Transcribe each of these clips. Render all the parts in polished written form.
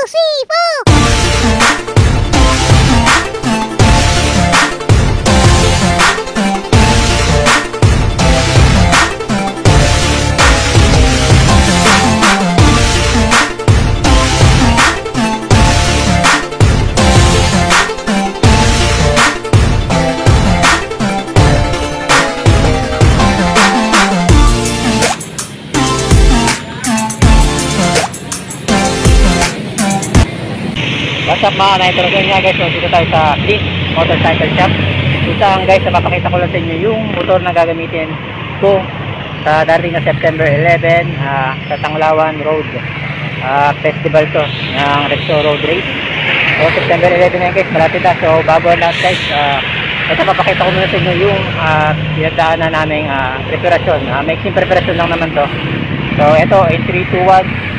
What's up mga Nitro nga guys, so dito tayo sa Flint Motorcycle Shop. Isang guys, napapakita ko lang sa inyo yung motor na gagamitin ko sa darating na September 11 sa Tanglawan Road festival to ng Repsol Road Race. So September 11 na guys, malapit na. So bago lahat guys, ito papakita ko muna sa inyo yung pinagdaanan naming preparasyon. Mixing preparasyon lang naman to. So ito, in 3, 2, 1.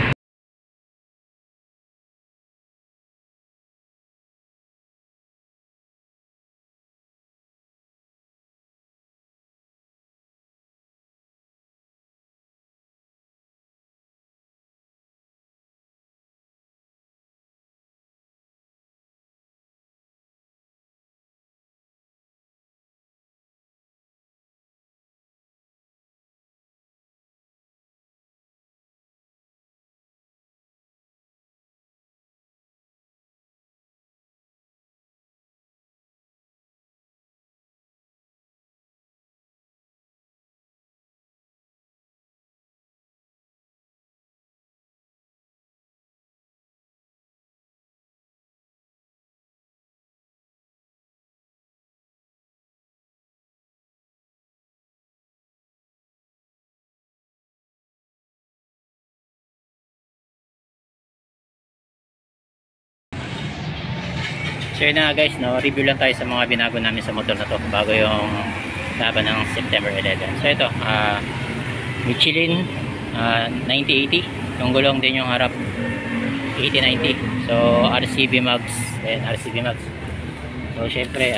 So yun na guys, no, review lang tayo sa mga binago namin sa motor na to bago yung laban ng September 11. So ito, Michelin 9080, yung gulong din yung harap 8090. So RCB Max, and RCB Max. So syempre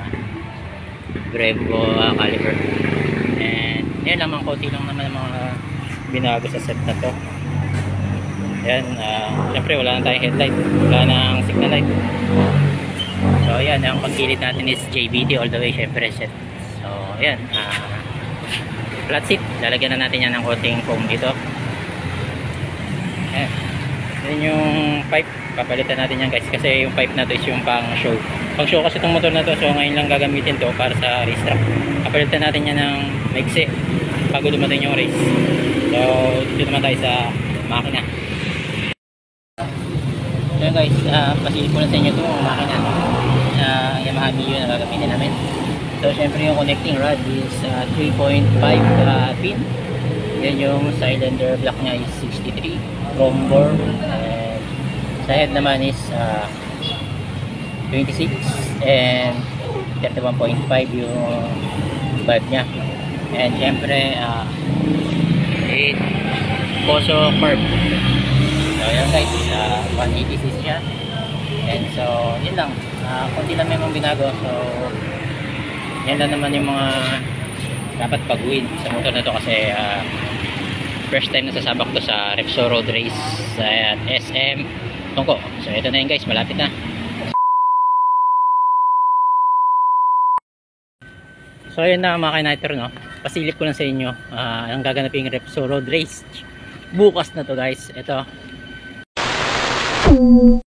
Brembo caliber. And yan lang, mga konti lang naman ang mga binago sa set na to. Yan, syempre wala na tayong headlight, wala nang signal light. So ayan, ang pagkilit natin is JBT all the way, syempre set. So ayan, flat seat, lalagyan na natin yan ng coating foam dito. Ayan, yan yung pipe, papalitan natin yan guys, kasi yung pipe na to is yung pang show kasi itong motor na to. So ngayon lang gagamitin to para sa race track. Papalitan natin yan ng maigsi bago dumating yung race. So dito naman tayo sa makina. So guys, pasilip ko na sa inyo itong makina, Yamaha Mio na gagamitin namin. So syempre yung connecting rod is 3.5 pin. Yan yung cylinder block nya is 63 chrome bore, and sa head naman is 26 and 31.5 yung valve nya. And syempre it also curve. So yan guys, 180cc siya. And so yun lang, konti lang yung binago. So yan lang naman yung mga dapat baguhin sa motor na to, kasi first time na sasabak to sa Repsol Road Race sa SM Tungko. So ito na yun guys, malapit na. So ayun na mga Nitro, no, pasilip ko lang sa inyo ang gaganaping Repsol Road Race bukas na to guys. Ito